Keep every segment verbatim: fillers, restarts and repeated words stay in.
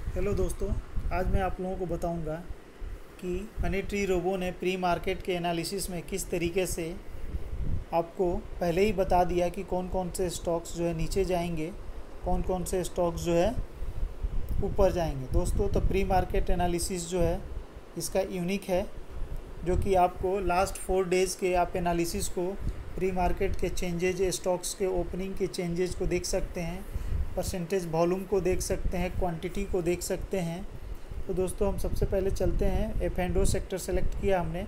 Hello दोस्तों, आज मैं आप लोगों को बताऊंगा कि मनी ट्री रोबो ने प्री मार्केट के एनालिसिस में किस तरीके से आपको पहले ही बता दिया कि कौन कौन से स्टॉक्स जो है नीचे जाएंगे, कौन कौन से स्टॉक्स जो है ऊपर जाएंगे। दोस्तों, तो प्री मार्केट एनालिसिस जो है इसका यूनिक है, जो कि आपको लास्ट फोर डेज़ के आप एनालिसिस को प्री मार्केट के चेंजेज, स्टॉक्स के ओपनिंग के चेंजेज को देख सकते हैं, परसेंटेज वॉल्यूम को देख सकते हैं, क्वांटिटी को देख सकते हैं। तो दोस्तों, हम सबसे पहले चलते हैं। F and O sector select किया हमने,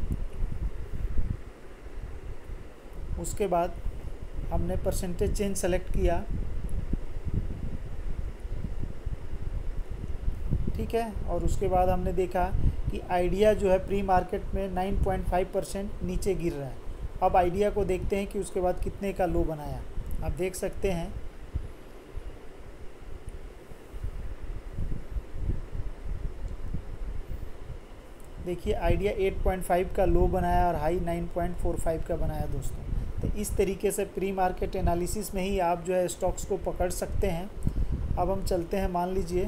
उसके बाद हमने परसेंटेज चेंज सेलेक्ट किया, ठीक है। और उसके बाद हमने देखा कि आइडिया जो है प्री मार्केट में नाइन पॉइंट फाइव परसेंट नीचे गिर रहा है। अब आइडिया को देखते हैं कि उसके बाद कितने का लो बनाया। आप देख सकते हैं देखिए आइडिया एट पॉइंट फाइव का लो बनाया और high nine point four five का बनाया दोस्तों। तो इस तरीके से प्री मार्केट एनालिसिस में ही आप जो है स्टॉक्स को पकड़ सकते हैं। अब हम चलते हैं, मान लीजिए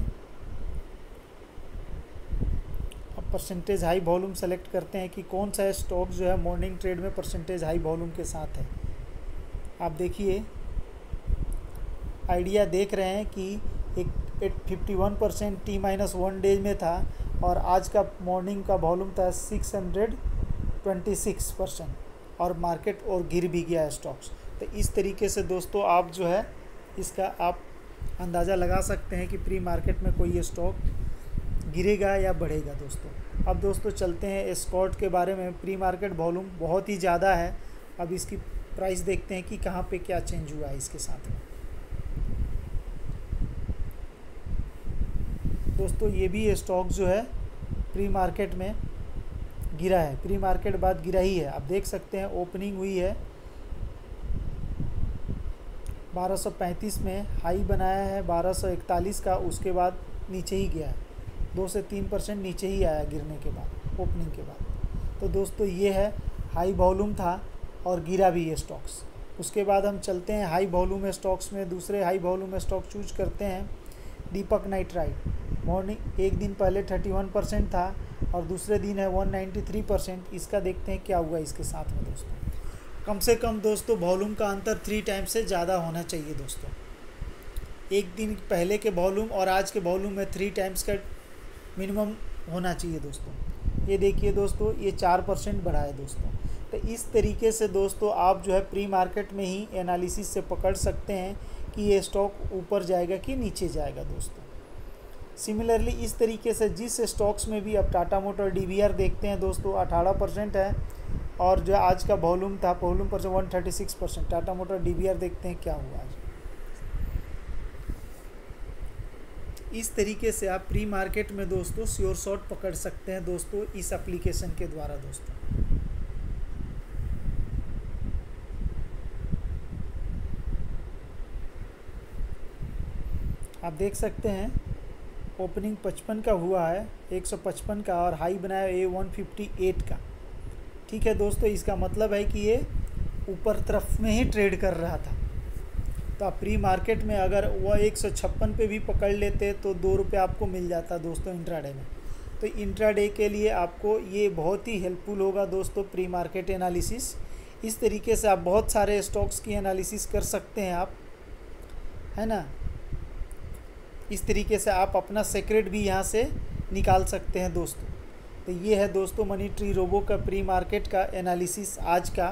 अब परसेंटेज हाई वॉल्यूम सेलेक्ट करते हैं कि कौन सा स्टॉक जो है मॉर्निंग ट्रेड में परसेंटेज हाई वॉल्यूम के साथ है। आप देखिए आइडिया देख रहे हैं कि एक eight fifty one percent T minus one days में था और आज का मॉर्निंग का वॉल्यूम था six hundred twenty six percent और मार्केट और गिर भी गया है स्टॉक्स। तो इस तरीके से दोस्तों आप जो है इसका आप अंदाज़ा लगा सकते हैं कि प्री मार्केट में कोई स्टॉक गिरेगा या बढ़ेगा दोस्तों। अब दोस्तों चलते हैं एस्कॉर्ट के बारे में। प्री मार्केट वॉल्यूम बहुत ही ज़्यादा है। अब इसकी प्राइस देखते हैं कि कहाँ पे क्या चेंज हुआ है इसके साथ में। दोस्तों, ये भी स्टॉक जो है प्री मार्केट में गिरा है, प्री मार्केट बाद गिरा ही है। आप देख सकते हैं ओपनिंग हुई है बारह सौ पैंतीस में, हाई बनाया है बारह सौ इकतालीस का, उसके बाद नीचे ही गया है, दो से तीन परसेंट नीचे ही आया गिरने के बाद, ओपनिंग के बाद। तो दोस्तों ये है हाई वॉल्यूम था और गिरा भी ये स्टॉक्स। उसके बाद हम चलते हैं हाई वॉल्यूम स्टॉक्स में। दूसरे हाई वॉल्यूम स्टॉक चूज करते हैं दीपक नाइट्राइट। मॉर्निंग एक दिन पहले थर्टी वन परसेंट था और दूसरे दिन है वन नाइन्टी थ्री परसेंट। इसका देखते हैं क्या हुआ इसके साथ में दोस्तों। कम से कम दोस्तों वॉल्यूम का अंतर थ्री टाइम से ज़्यादा होना चाहिए दोस्तों। एक दिन पहले के वॉल्यूम और आज के वॉल्यूम में थ्री टाइम्स का मिनिमम होना चाहिए दोस्तों। ये देखिए दोस्तों, ये चार परसेंट बढ़ा है दोस्तों। तो इस तरीके से दोस्तों आप जो है प्री मार्केट में ही एनालिसिस से पकड़ सकते हैं कि ये स्टॉक ऊपर जाएगा कि नीचे जाएगा दोस्तों। सिमिलरली इस तरीके से जिस स्टॉक्स में भी अब Tata motor D V R देखते हैं दोस्तों, अठारह परसेंट है और जो आज का वॉल्यूम था वॉल्यूम पर से one thirty six percent. Tata motor D V R देखते हैं क्या हुआ आज। इस तरीके से आप प्री मार्केट में दोस्तों श्योर शॉट पकड़ सकते हैं दोस्तों, इस एप्लीकेशन के द्वारा दोस्तों। आप देख सकते हैं ओपनिंग पचपन का हुआ है, एक सौ पचपन का, और हाई बनाया ए वन फिफ्टी एट का, ठीक है दोस्तों। इसका मतलब है कि ये ऊपर तरफ में ही ट्रेड कर रहा था। तो आप प्री मार्केट में अगर वह एक सौ छप्पन पे भी पकड़ लेते तो दो रुपये आपको मिल जाता दोस्तों इंट्राडे में। तो इंट्राडे के लिए आपको ये बहुत ही हेल्पफुल होगा दोस्तों प्री मार्केट एनालिसिस। इस तरीके से आप बहुत सारे स्टॉक्स की एनालिसिस कर सकते हैं आप, है ना। इस तरीके से आप अपना सीक्रेट भी यहाँ से निकाल सकते हैं दोस्तों। तो ये है दोस्तों मनी ट्री रोबो का प्री मार्केट का एनालिसिस आज का।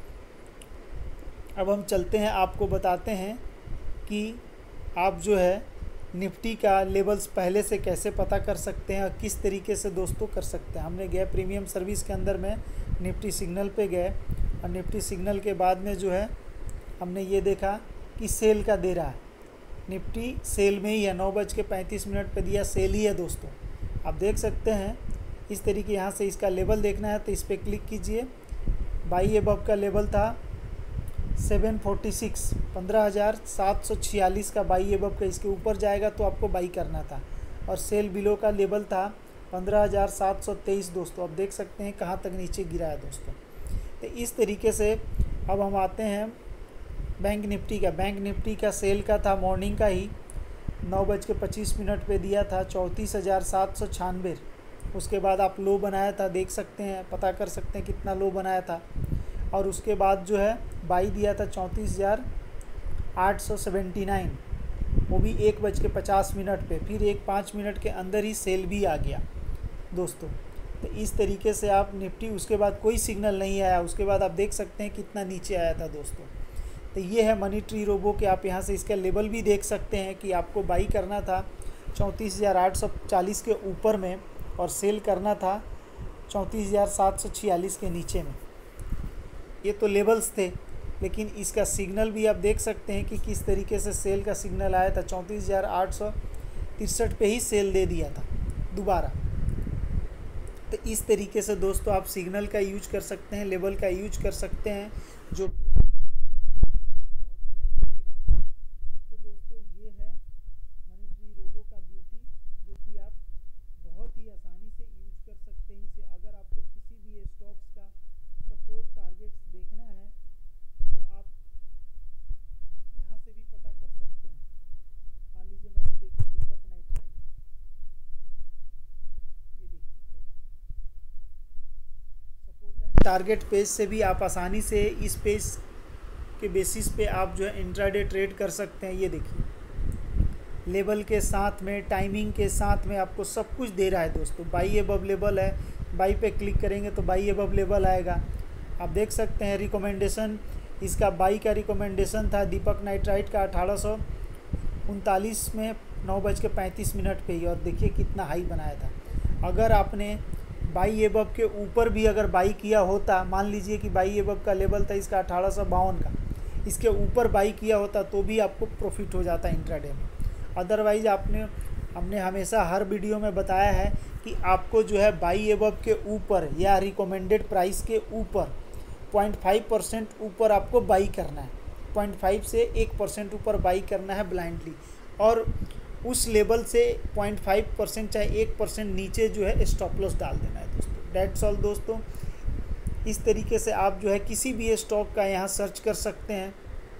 अब हम चलते हैं, आपको बताते हैं कि आप जो है निफ्टी का लेवल्स पहले से कैसे पता कर सकते हैं और किस तरीके से दोस्तों कर सकते हैं। हमने गए प्रीमियम सर्विस के अंदर में निफ्टी सिग्नल पे गए और निफ्टी सिग्नल के बाद में जो है हमने ये देखा कि सेल का दे रहा है, निफ्टी सेल में ही है, नौ बज के पैंतीस मिनट पर दिया, सेल ही है दोस्तों। आप देख सकते हैं इस तरीके, यहाँ से इसका लेवल देखना है तो इस पर क्लिक कीजिए। बाई एबव का लेवल था सेवन फोर्टी सिक्स, पंद्रह हज़ार सात सौ छियालीस का बाई एबव का, इसके ऊपर जाएगा तो आपको बाई करना था। और सेल बिलो का लेवल था पंद्रह हज़ार सात सौ तेईस दोस्तों। आप देख सकते हैं कहाँ तक नीचे गिरा है दोस्तों। तो इस तरीके से अब हम आते हैं बैंक निफ्टी का। बैंक निफ्टी का सेल का था मॉर्निंग का ही नौ बज के पच्चीस मिनट पे दिया था चौंतीस हज़ार सात सौ छियानवे। उसके बाद आप लो बनाया था, देख सकते हैं, पता कर सकते हैं कितना लो बनाया था। और उसके बाद जो है बाई दिया था चौंतीस हज़ार आठ सौ सेवेंटी नाइन, वो भी एक बज के पचास मिनट पे। फिर एक पाँच मिनट के अंदर ही सेल भी आ गया दोस्तों। तो इस तरीके से आप निफ्टी, उसके बाद कोई सिग्नल नहीं आया, उसके बाद आप देख सकते हैं कितना नीचे आया था दोस्तों। तो ये है मनी ट्री रोबो के, आप यहाँ से इसका लेवल भी देख सकते हैं कि आपको बाई करना था चौंतीस हज़ार आठ सौ चालीस के ऊपर में और सेल करना था चौंतीस हज़ार सात सौ छियालीस के नीचे में। ये तो लेवल्स थे, लेकिन इसका सिग्नल भी आप देख सकते हैं कि किस तरीके से सेल का सिग्नल आया था। चौंतीस हज़ार आठ सौ तिरसठ पे ही सेल दे दिया था दोबारा। तो इस तरीके से दोस्तों आप सिग्नल का यूज कर सकते हैं, लेवल का यूज कर सकते हैं, जो कि तो दोस्तों ये है मनी ट्री रोबो का ब्यूटी, जो कि आप बहुत ही आसानी से यूज कर सकते हैं इसे। अगर आपको किसी भी स्टॉक्स का सपोर्ट टारगेट्स देखना है तो आप यहाँ से भी पता कर सकते हैं। मान लीजिए मैंने देखा दीपक नाइट्राइट, ये देखिए खोला, सपोर्ट एंड टारगेट पेज से भी आप आसानी से इस पेज के बेसिस पे आप जो है इंट्राडे ट्रेड कर सकते हैं। ये देखिए लेवल के साथ में, टाइमिंग के साथ में आपको सब कुछ दे रहा है दोस्तों। बाई अबव लेवल है, बाई पे क्लिक करेंगे तो बाई अबव लेवल आएगा। आप देख सकते हैं रिकमेंडेशन, इसका बाई का रिकमेंडेशन था दीपक नाइट्राइट का अठारह सौ उनतालीस में नौ बज के पैंतीस मिनट पे ही, और देखिए कितना हाई बनाया था। अगर आपने बाई अबव के ऊपर भी अगर बाई किया होता, मान लीजिए कि बाई अबव का लेवल था इसका अठारह सौ बावन का, इसके ऊपर बाई किया होता तो भी आपको प्रॉफिट हो जाता इंट्राडे में। अदरवाइज़ आपने हमने हमेशा हर वीडियो में बताया है कि आपको जो है बाई अबव के ऊपर या रिकमेंडेड प्राइस के ऊपर पॉइंट फाइव परसेंट ऊपर आपको बाई करना है, पॉइंट फाइव से एक परसेंट ऊपर बाई करना है ब्लाइंडली, और उस लेवल से पॉइंट फाइव परसेंट चाहे एक परसेंट नीचे जो है स्टॉप लॉस डाल देना है दोस्तों। डेट्स ऑल दोस्तों। इस तरीके से आप जो है किसी भी स्टॉक का यहाँ सर्च कर सकते हैं।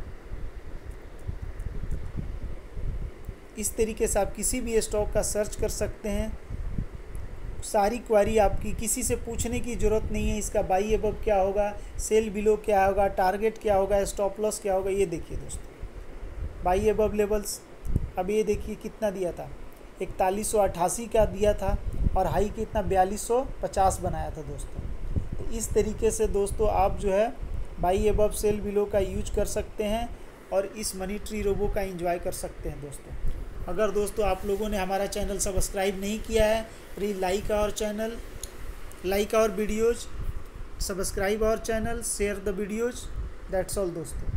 इस तरीके से आप किसी भी स्टॉक का सर्च कर सकते हैं। सारी क्वारी आपकी, किसी से पूछने की ज़रूरत नहीं है इसका बाई अबव क्या होगा, सेल बिलो क्या होगा, टारगेट क्या होगा, स्टॉप लॉस क्या होगा। ये देखिए दोस्तों बाई अबव लेवल्स, अब ये देखिए कितना दिया था, इकतालीस सौ अट्ठासी का दिया था, और हाई कितना बयालीस सौ पचास बनाया था दोस्तों। तो इस तरीके से दोस्तों आप जो है बाई अबव सेल बिलो का यूज कर सकते हैं और इस मनी ट्री रोबो का एंजॉय कर सकते हैं दोस्तों। अगर दोस्तों आप लोगों ने हमारा चैनल सब्सक्राइब नहीं किया है, please like our channel, like our videos, subscribe our channel, share the videos. That's all दोस्तों।